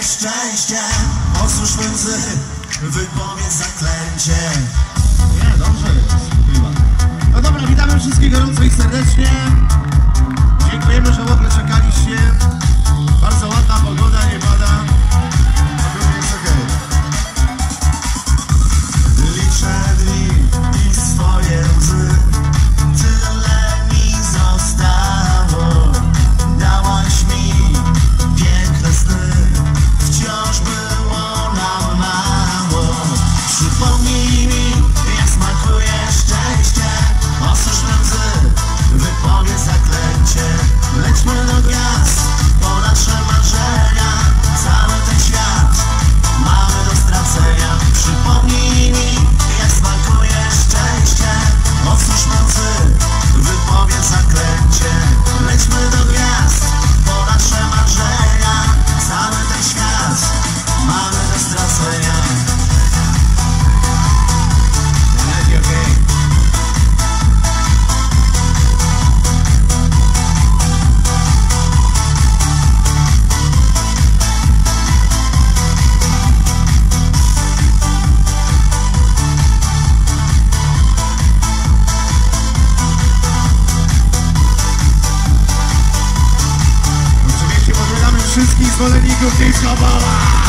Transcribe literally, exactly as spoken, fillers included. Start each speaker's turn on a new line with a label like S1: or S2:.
S1: szczęście, osusz me łzy, wypowiedz zaklęcie.
S2: Nie, dobrze jest, chyba. No dobra, witamy wszystkich gorąco i serdecznie. Dziękujemy, że w ogóle czekaliście. Bardzo ładna pogoda, nie pada. Ogólnie jest okej.
S1: Liczę dni i swoje łzy, tyle mi zostało. Dałaś mi piękne sny, wciąż było nam mało. Przypomnij mi, jak smakuje szczęście, osusz me łzy, wypowiedz zaklęcie. Lećmy do gwiazd, po nasze marzenia, cały ten świat mamy do stracenia. Przypomnij mi, jak smakuje szczęście, osusz me łzy, wypowiedz zaklęcie. Lećmy do gwiazd, po nasze marzenia, cały ten świat mamy do stracenia.
S2: Okej, okej. Oczywiście pozdrawiamy wszystkich zwolenników Disco Balla.